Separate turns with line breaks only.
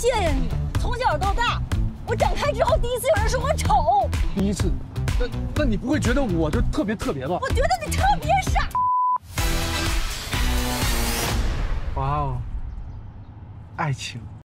谢呀你！从小到大，我长开之后第一次有人说我丑。
第一次，那你不会觉得我就特别吧？
我觉得你特别傻。
哇哦，爱情。